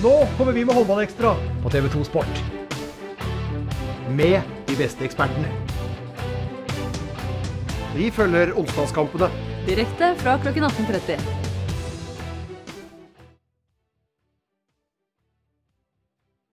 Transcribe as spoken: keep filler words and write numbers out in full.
Nå kommer vi med håndballekstra på T V to Sport. Med de beste ekspertene. Vi følger onsdagskampene. Direkte fra klokken atten tretti.